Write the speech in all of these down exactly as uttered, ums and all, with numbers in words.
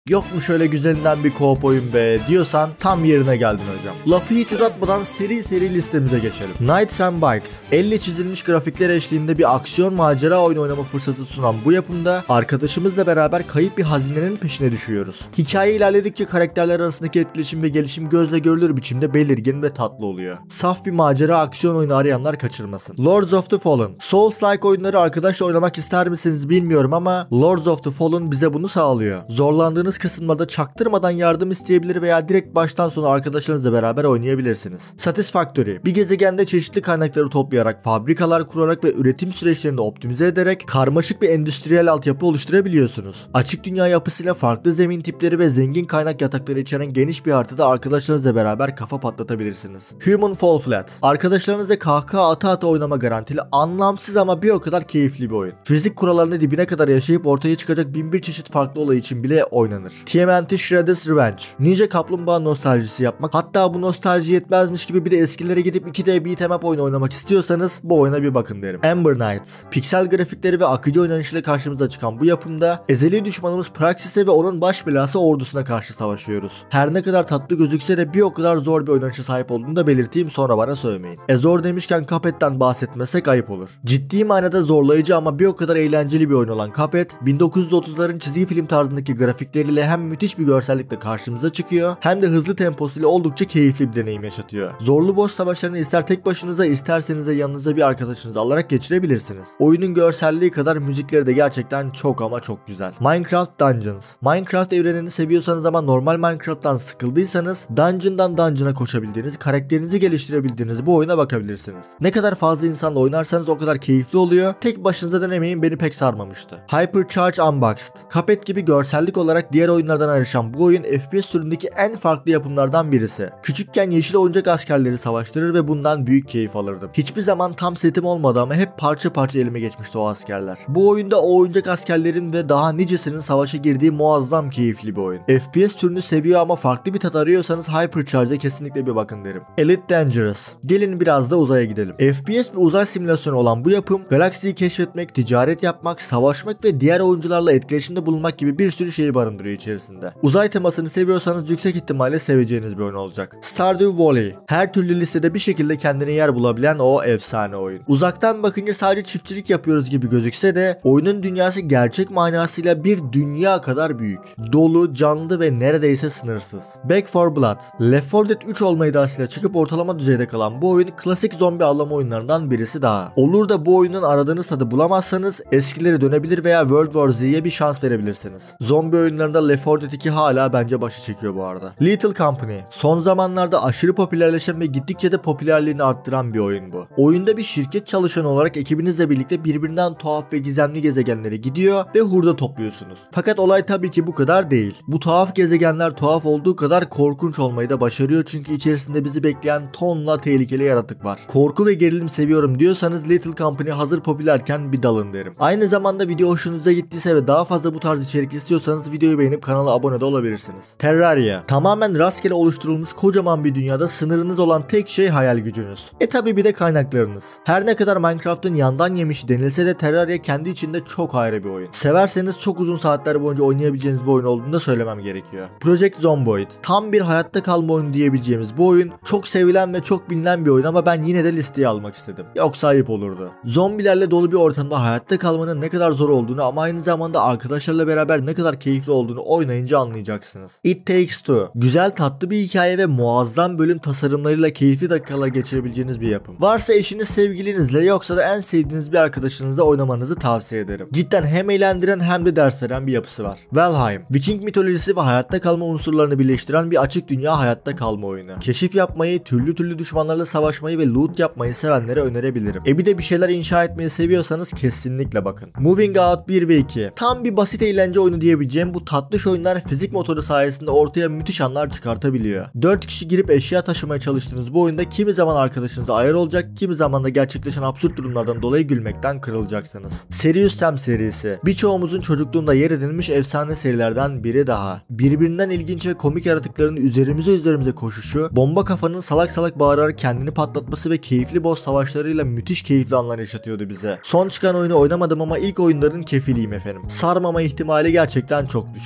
Yok mu şöyle güzelinden bir co-op oyun be diyorsan tam yerine geldin hocam. Lafı hiç uzatmadan seri seri listemize geçelim. Knights and Bikes, elle çizilmiş grafikler eşliğinde bir aksiyon macera oyunu oynama fırsatı sunan bu yapımda arkadaşımızla beraber kayıp bir hazinenin peşine düşüyoruz. Hikaye ilerledikçe karakterler arasındaki etkileşim ve gelişim gözle görülür biçimde belirgin ve tatlı oluyor. Saf bir macera aksiyon oyunu arayanlar kaçırmasın. Lords of the Fallen. Souls-like oyunları arkadaşla oynamak ister misiniz bilmiyorum ama Lords of the Fallen bize bunu sağlıyor. Zorlandığınız kısımlarda çaktırmadan yardım isteyebilir veya direkt baştan sona arkadaşlarınızla beraber oynayabilirsiniz. Satisfactory. Bir gezegende çeşitli kaynakları toplayarak, fabrikalar kurarak ve üretim süreçlerini optimize ederek karmaşık bir endüstriyel altyapı oluşturabiliyorsunuz. Açık dünya yapısıyla farklı zemin tipleri ve zengin kaynak yatakları içeren geniş bir haritada arkadaşlarınızla beraber kafa patlatabilirsiniz. Human Fall Flat. Arkadaşlarınızla kahkaha ata ata oynama garantili, anlamsız ama bir o kadar keyifli bir oyun. Fizik kurallarını dibine kadar yaşayıp ortaya çıkacak bin bir çeşit farklı olay için bile oynanır. T M N T Shredder's Revenge. Ninja kaplumbağa nostaljisi yapmak, hatta bu nostalji yetmezmiş gibi bir de eskilere gidip iki D beat'em up oyunu oynamak istiyorsanız bu oyuna bir bakın derim. Ember Knights. Piksel grafikleri ve akıcı oynanışıyla karşımıza çıkan bu yapımda ezeli düşmanımız Praxis'e ve onun baş belası ordusuna karşı savaşıyoruz. Her ne kadar tatlı gözükse de bir o kadar zor bir oynanışa sahip olduğunu da belirteyim, sonra bana sövmeyin. E zor demişken Cuphead'den bahsetmesek ayıp olur. Ciddi manada zorlayıcı ama bir o kadar eğlenceli bir oyun olan Cuphead, bin dokuz yüz otuzların çizgi film tarzındaki grafikleriyle hem müthiş bir görsellikle karşımıza çıkıyor hem de hızlı temposuyla oldukça keyifli bir deneyim yaşatıyor. Zorlu boss savaşlarını ister tek başınıza isterseniz de yanınıza bir arkadaşınızı alarak geçirebilirsiniz. Oyunun görselliği kadar müzikleri de gerçekten çok ama çok güzel. Minecraft Dungeons. Minecraft evrenini seviyorsanız ama normal Minecraft'tan sıkıldıysanız Dungeon'dan Dungeon'a koşabildiğiniz, karakterinizi geliştirebildiğiniz bu oyuna bakabilirsiniz. Ne kadar fazla insanla oynarsanız o kadar keyifli oluyor. Tek başınıza denemeyin, beni pek sarmamıştı. Hypercharge Unboxed. Cuphead gibi görsellik olarak diğer oyunlardan ayrışan bu oyun F P S türündeki en farklı yapımlardan birisi. Küçükken yeşil oyuncak askerleri savaştırır ve bundan büyük keyif alırdım. Hiçbir zaman tam setim olmadı ama hep parça parça elime geçmişti o askerler. Bu oyunda o oyuncak askerlerin ve daha nicesinin savaşa girdiği muazzam keyifli bir oyun. F P S türünü seviyor ama farklı bir tat arıyorsanız Hypercharge'e kesinlikle bir bakın derim. Elite Dangerous. Gelin biraz da uzaya gidelim. F P S bir uzay simülasyonu olan bu yapım galaksiyi keşfetmek, ticaret yapmak, savaşmak ve diğer oyuncularla etkileşimde bulunmak gibi bir sürü şeyi barındırıyor içerisinde. Uzay temasını seviyorsanız yüksek ihtimalle seveceğiniz bir oyun olacak. Stardew Valley. Her türlü listede bir şekilde kendine yer bulabilen o efsane oyun. Uzaktan bakınca sadece çiftçilik yapıyoruz gibi gözükse de oyunun dünyası gerçek manasıyla bir dünya kadar büyük. Dolu, canlı ve neredeyse sınırsız. Back for Blood. Left four Dead üç olma iddiasıyla çıkıp ortalama düzeyde kalan bu oyun klasik zombi avlama oyunlarından birisi daha. Olur da bu oyunun aradığınız tadı bulamazsanız eskileri dönebilir veya World War Z'ye bir şans verebilirsiniz. Zombi oyunlarında Left four Dead iki hala bence başı çekiyor bu arada. Little Company. Son zamanlarda aşırı popülerleşen ve gittikçe de popülerliğini arttıran bir oyun bu. Oyunda bir şirket çalışanı olarak ekibinizle birlikte birbirinden tuhaf ve gizemli gezegenlere gidiyor ve hurda topluyorsunuz. Fakat olay tabii ki bu kadar değil. Bu tuhaf gezegenler tuhaf olduğu kadar korkunç olmayı da başarıyor çünkü içerisinde bizi bekleyen tonla tehlikeli yaratık var. Korku ve gerilim seviyorum diyorsanız Little Company hazır popülerken bir dalın derim. Aynı zamanda video hoşunuza gittiyse ve daha fazla bu tarz içerik istiyorsanız videoyu beğenip kanala abone de olabilirsiniz. Terraria. Tamamen rastgele oluşturulmuş kocaman bir dünyada sınırınız olan tek şey hayal gücünüz. E tabi bir de kaynaklarınız. Her ne kadar Minecraft'ın yandan yemişi denilse de Terraria kendi içinde çok ayrı bir oyun. Severseniz çok uzun saatler boyunca oynayabileceğiniz bir oyun olduğunu da söylemem gerekiyor. Project Zomboid. Tam bir hayatta kalma oyunu diyebileceğimiz bu oyun çok sevilen ve çok bilinen bir oyun ama ben yine de listeye almak istedim. Yoksa ayıp olurdu. Zombilerle dolu bir ortamda hayatta kalmanın ne kadar zor olduğunu ama aynı zamanda arkadaşlarla beraber ne kadar keyifli olduğunu oynayınca anlayacaksınız. It Takes Two. Güzel tatlı bir hikaye ve muazzam bölüm tasarımlarıyla keyifli dakikalar geçirebileceğiniz bir yapım. Varsa eşiniz, sevgilinizle, yoksa da en sevdiğiniz bir arkadaşınızla oynamanızı tavsiye ederim. Cidden hem eğlendiren hem de ders veren bir yapısı var. Valheim. Viking mitolojisi ve hayatta kalma unsurlarını birleştiren bir açık dünya hayatta kalma oyunu. Keşif yapmayı, türlü türlü düşmanlarla savaşmayı ve loot yapmayı sevenlere önerebilirim. E bir de bir şeyler inşa etmeyi seviyorsanız kesinlikle bakın. Moving Out bir ve iki. Tam bir basit eğlence oyunu diyebileceğim bu tatlış oyunlar fizik motoru sayesinde ortaya müthiş anlar çıkartabiliyor. dört kişi girip eşya taşımaya çalıştığınız bu oyunda kimi zaman arkadaşınıza ayar olacak, kimi zaman da gerçekleşen absürt durumlardan dolayı gülmekten kırılacaksınız. Serious Sam serisi. Birçoğumuzun çocukluğunda yer edilmiş efsane serilerden biri daha. Birbirinden ilginç ve komik yaratıkların üzerimize üzerimize koşuşu, bomba kafanın salak salak bağırarak kendini patlatması ve keyifli boss savaşlarıyla müthiş keyifli anlar yaşatıyordu bize. Son çıkan oyunu oynamadım ama ilk oyunların kefiliyim efendim. Sarmama ihtimali gerçekten çok düşük.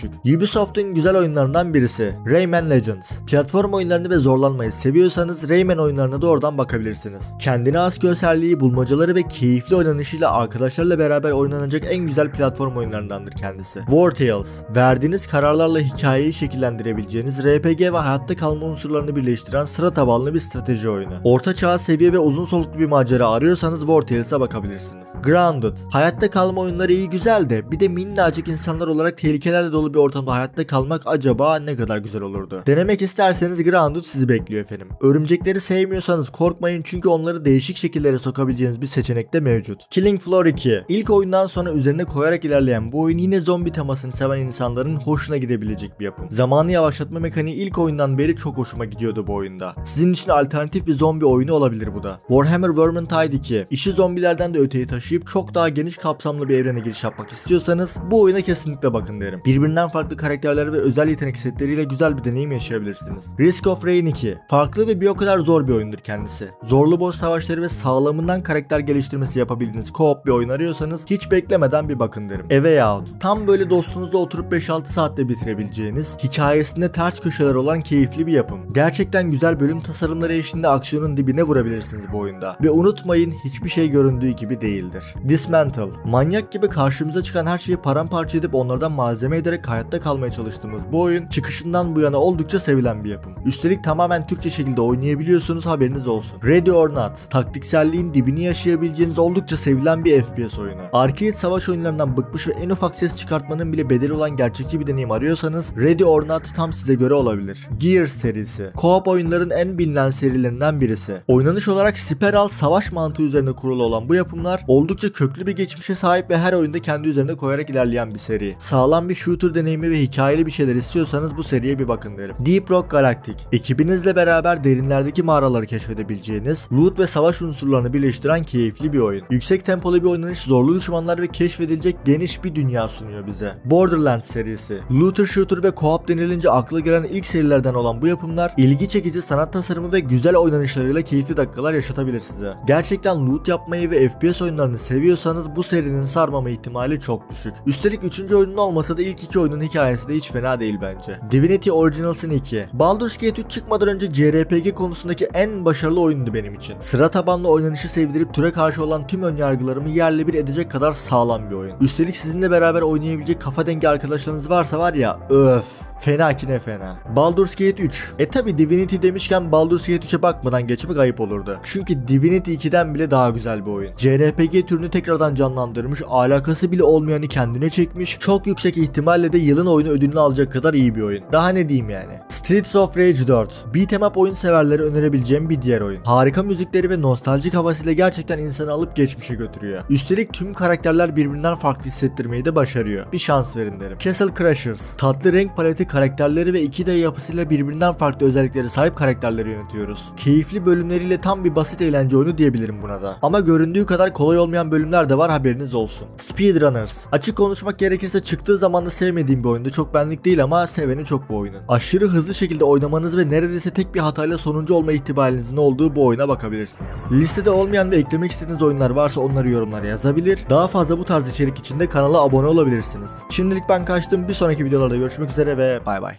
düşük. Ubisoft'un güzel oyunlarından birisi Rayman Legends. Platform oyunlarını ve zorlanmayı seviyorsanız Rayman oyunlarına da oradan bakabilirsiniz. Kendine has görselliği, bulmacaları ve keyifli oynanışıyla arkadaşlarla beraber oynanacak en güzel platform oyunlarındandır kendisi. War Tales. Verdiğiniz kararlarla hikayeyi şekillendirebileceğiniz R P G ve hayatta kalma unsurlarını birleştiren sıra tabanlı bir strateji oyunu. Orta çağ seviye ve uzun soluklu bir macera arıyorsanız War Tales'a bakabilirsiniz. Grounded. Hayatta kalma oyunları iyi güzel de bir de minnacık insanlar olarak tehlikelerle dolu bir ortamda hayatta kalmak acaba ne kadar güzel olurdu. Denemek isterseniz Grounded sizi bekliyor efendim. Örümcekleri sevmiyorsanız korkmayın çünkü onları değişik şekillere sokabileceğiniz bir seçenek de mevcut. Killing Floor iki. İlk oyundan sonra üzerine koyarak ilerleyen bu oyun yine zombi temasını seven insanların hoşuna gidebilecek bir yapım. Zamanı yavaşlatma mekaniği ilk oyundan beri çok hoşuma gidiyordu bu oyunda. Sizin için alternatif bir zombi oyunu olabilir bu da. Warhammer Vermintide iki. İşi zombilerden de öteye taşıyıp çok daha geniş kapsamlı bir evrene giriş yapmak istiyorsanız bu oyuna kesinlikle bakın derim. Birbirinden farklı karakterler ve özel yetenek setleriyle güzel bir deneyim yaşayabilirsiniz. Risk of Rain iki. Farklı ve bir o kadar zor bir oyundur kendisi. Zorlu boss savaşları ve sağlamından karakter geliştirmesi yapabildiğiniz co-op bir oyun arıyorsanız hiç beklemeden bir bakın derim. A Way Out. Tam böyle dostunuzla oturup beş altı saatte bitirebileceğiniz, hikayesinde ters köşeler olan keyifli bir yapım. Gerçekten güzel bölüm tasarımları eşliğinde aksiyonun dibine vurabilirsiniz bu oyunda. Ve unutmayın hiçbir şey göründüğü gibi değildir. Dismantle. Manyak gibi karşımıza çıkan her şeyi paramparça edip onlardan malzeme ederek hayatta kalmaya çalıştığımız bu oyun çıkışından bu yana oldukça sevilen bir yapım. Üstelik tamamen Türkçe şekilde oynayabiliyorsunuz, haberiniz olsun. Ready or Not. Taktikselliğin dibini yaşayabileceğiniz oldukça sevilen bir F P S oyunu. Arcade savaş oyunlarından bıkmış ve en ufak ses çıkartmanın bile bedeli olan gerçekçi bir deneyim arıyorsanız Ready or Not tam size göre olabilir. Gears serisi. Co-op oyunların en bilinen serilerinden birisi. Oynanış olarak spiral savaş mantığı üzerine kurulu olan bu yapımlar oldukça köklü bir geçmişe sahip ve her oyunda kendi üzerine koyarak ilerleyen bir seri. Sağlam bir shooter deneyimi ve hikayeli bir şeyler istiyorsanız bu seriye bir bakın derim. Deep Rock Galactic. Ekibinizle beraber derinlerdeki mağaraları keşfedebileceğiniz, loot ve savaş unsurlarını birleştiren keyifli bir oyun. Yüksek tempolu bir oynanış, zorlu düşmanlar ve keşfedilecek geniş bir dünya sunuyor bize. Borderlands serisi. Looter shooter ve co-op denilince akla gelen ilk serilerden olan bu yapımlar ilgi çekici sanat tasarımı ve güzel oynanışlarıyla keyifli dakikalar yaşatabilir size. Gerçekten loot yapmayı ve F P S oyunlarını seviyorsanız bu serinin sarmama ihtimali çok düşük. Üstelik üçüncü oyunun olmasa da ilk iki oyunun hikayesi de hiç fena değil bence. Divinity Original Sin iki. Baldur's Gate üç çıkmadan önce C R P G konusundaki en başarılı oyundu benim için. Sıra tabanlı oynanışı sevdirip türe karşı olan tüm önyargılarımı yerle bir edecek kadar sağlam bir oyun. Üstelik sizinle beraber oynayabilecek kafa dengi arkadaşlarınız varsa var ya, öf. Fena ki ne fena. Baldur's Gate üç. E tabi Divinity demişken Baldur's Gate üçe bakmadan geçmek ayıp olurdu. Çünkü Divinity ikiden bile daha güzel bir oyun. C R P G türünü tekrardan canlandırmış, alakası bile olmayanı kendine çekmiş, çok yüksek ihtimalle de yılın oyunu ödülünü alacak kadar iyi bir oyun. Daha ne diyeyim yani. Streets of Rage dört. Beat'em up oyun severlere önerebileceğim bir diğer oyun. Harika müzikleri ve nostaljik havasıyla gerçekten insanı alıp geçmişe götürüyor. Üstelik tüm karakterler birbirinden farklı hissettirmeyi de başarıyor. Bir şans verin derim. Castle Crashers. Tatlı renk paleti, karakterleri ve iki D yapısıyla birbirinden farklı özelliklere sahip karakterleri yönetiyoruz. Keyifli bölümleriyle tam bir basit eğlence oyunu diyebilirim buna da. Ama göründüğü kadar kolay olmayan bölümler de var, haberiniz olsun. Speedrunners. Açık konuşmak gerekirse çıktığı zaman da sevmediğim bir oyundu. Çok benlik değil ama seveni çok bu oyunun. Aşırı hızlı şekilde oynamanız ve neredeyse tek bir hatayla sonuncu olma ihtimalinizin olduğu bu oyuna bakabilirsiniz. Listede olmayan ve eklemek istediğiniz oyunlar varsa onları yorumlara yazabilir. Daha fazla bu tarz içerik için de kanala abone olabilirsiniz. Şimdilik ben kaçtım. Bir sonraki videolarda görüşmek üzere ve bay bay.